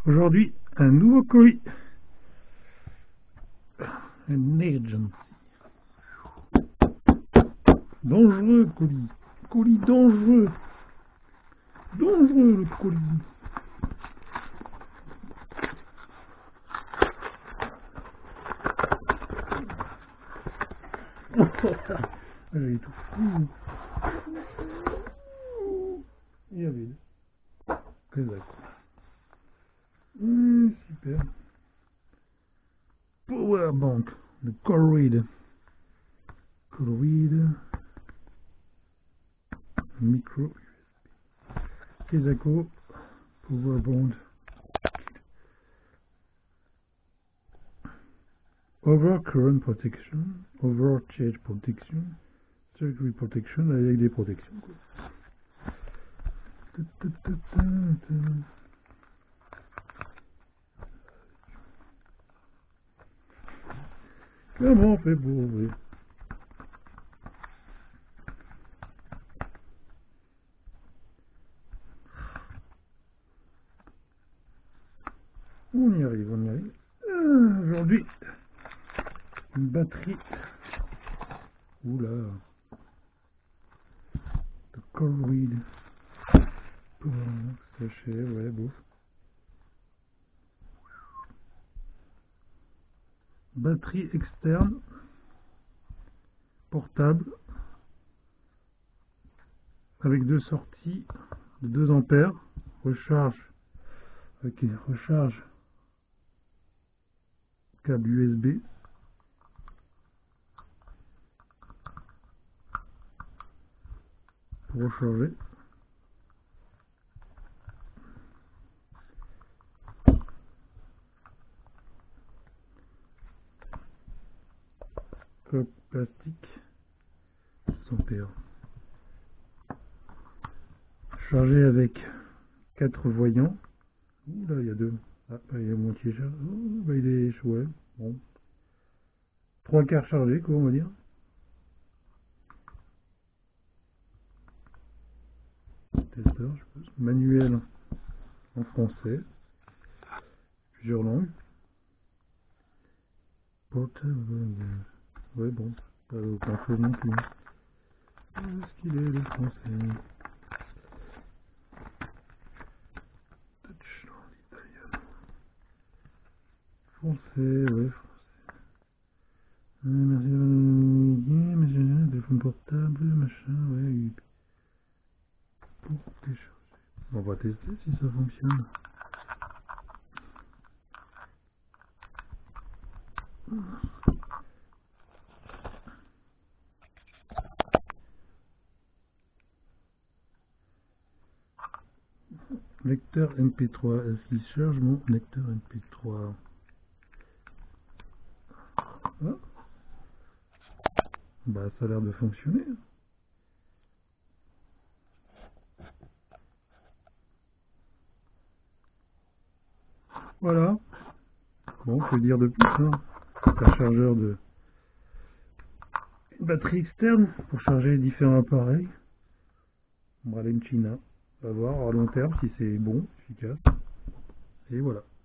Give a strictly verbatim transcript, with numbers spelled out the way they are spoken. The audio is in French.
Aujourd'hui, un nouveau colis. Un emergency. Dangereux colis. Colis dangereux. Dangereux le colis. J'ai tout fou. Il y avait que ça. Mmh, super. Power bank de Colruyt. Colruyt. Micro. Kesaco. Power bond. Overcurrent protection. Overcharge protection. Circuit protection avec des protections. Comment on fait pour ouvrir? On y arrive, on y arrive. Euh, Aujourd'hui, une batterie. Oula. De Colruyt. Pour sachet, ouais, bouffe. Batterie externe. Portable. Avec deux sorties de deux ampères. Recharge. Ok, recharge. Câble U S B. Pour recharger. Hop, plastique. cent ampères. Chargé avec quatre voyants. Ouh là, il y a deux. Ah, bah, il est à moitié chargé. Oh, bah, il est chouette. Bon. Trois quarts chargés, quoi, on va dire. Testeur, je pense. Manuel en français. Plusieurs langues. Portable. Ouais, bon. Pas aucun chose non plus. Est-ce qu'il est le français? Touch en italien. Français, ouais, français. Euh, merci, monsieur, téléphone portable, machin, ouais. Pour télécharger. On va tester si ça fonctionne. Lecteur M P trois, est-ce qu'il charge mon lecteur M P trois? Ah. Bah ça a l'air de fonctionner. Voilà. Bon, je vais dire de plus, hein. C'est un chargeur de une batterie externe pour charger différents appareils. Bralenchina. On va voir à long terme si c'est bon, efficace. Et voilà.